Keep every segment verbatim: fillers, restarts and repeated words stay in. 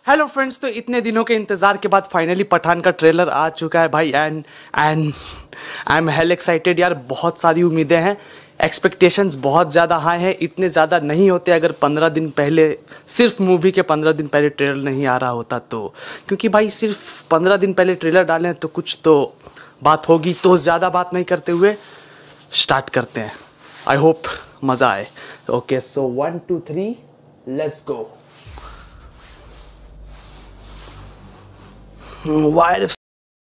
Hello friends, तो इतने दिनों के इंतज़ार के बाद फाइनली पठान का ट्रेलर आ चुका है भाई। And and I am hell excited यार। बहुत सारी उम्मीदें हैं, एक्सपेक्टेशंस बहुत ज़्यादा हाई हैं। इतने ज़्यादा नहीं होते अगर पंद्रह दिन पहले, सिर्फ मूवी के पंद्रह दिन पहले ट्रेलर नहीं आ रहा होता तो। क्योंकि भाई सिर्फ पंद्रह दिन पहले ट्रेलर डालें तो कुछ तो बात होगी। तो ज़्यादा बात नहीं करते हुए स्टार्ट करते हैं। आई होप मज़ा आए। Okay, so one two three let's go. Why the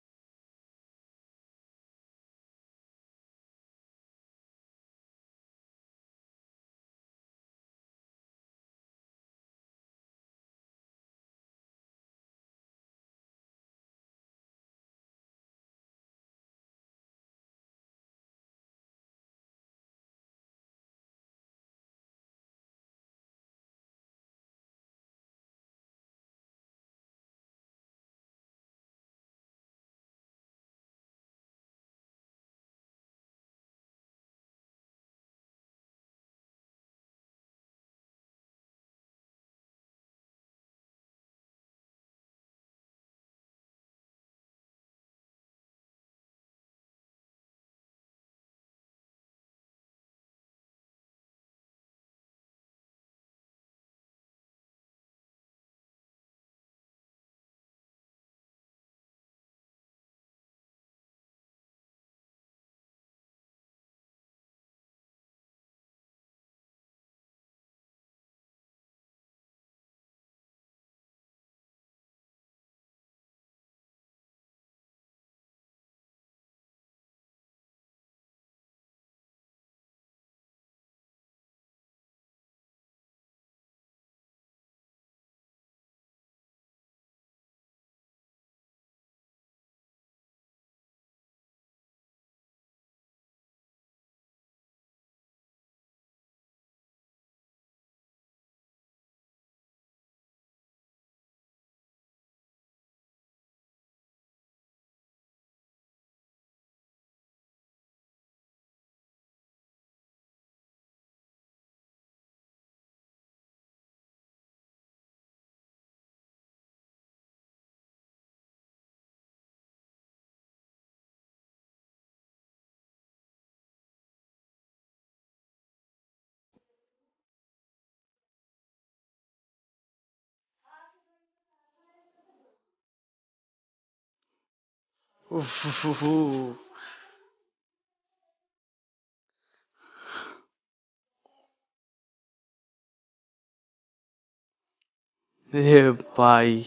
ए भाई,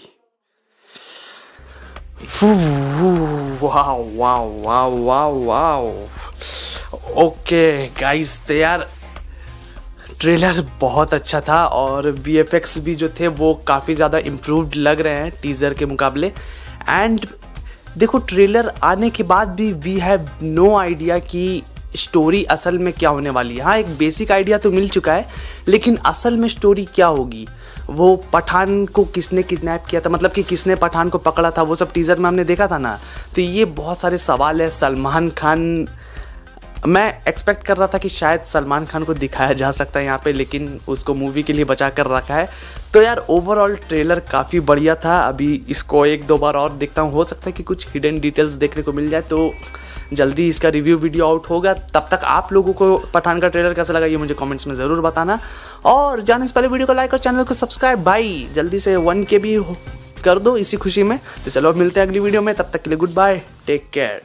wow wow wow wow wow. Okay guys, तो यार ट्रेलर बहुत अच्छा था और वीएफएक्स भी जो थे वो काफ़ी ज़्यादा इम्प्रूव्ड लग रहे हैं टीज़र के मुकाबले। एंड देखो, ट्रेलर आने के बाद भी वी हैव नो आइडिया कि स्टोरी असल में क्या होने वाली है। हाँ, एक बेसिक आइडिया तो मिल चुका है, लेकिन असल में स्टोरी क्या होगी, वो पठान को किसने किडनैप किया था, मतलब कि किसने पठान को पकड़ा था, वो सब टीज़र में हमने देखा था ना। तो ये बहुत सारे सवाल है। सलमान खान, मैं एक्सपेक्ट कर रहा था कि शायद सलमान खान को दिखाया जा सकता है यहाँ पे, लेकिन उसको मूवी के लिए बचा कर रखा है। तो यार ओवरऑल ट्रेलर काफ़ी बढ़िया था। अभी इसको एक दो बार और देखता हूँ, हो सकता है कि कुछ हिडन डिटेल्स देखने को मिल जाए। तो जल्दी इसका रिव्यू वीडियो आउट होगा। तब तक आप लोगों को पठान का ट्रेलर कैसा लगा ये मुझे कमेंट्स में ज़रूर बताना। और जाने से पहले वीडियो को लाइक और चैनल को सब्सक्राइब भाई जल्दी से वन के भी कर दो इसी खुशी में। तो चलो अब मिलते हैं अगली वीडियो में, तब तक के लिए गुड बाय, टेक केयर।